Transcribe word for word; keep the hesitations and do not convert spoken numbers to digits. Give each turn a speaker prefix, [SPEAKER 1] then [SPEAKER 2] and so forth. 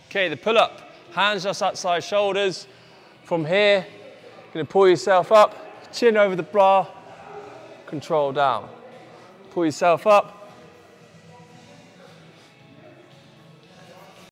[SPEAKER 1] Okay, the pull-up. Hands just outside shoulders. From here, you're gonna pull yourself up, chin over the bar, control down. Pull yourself up,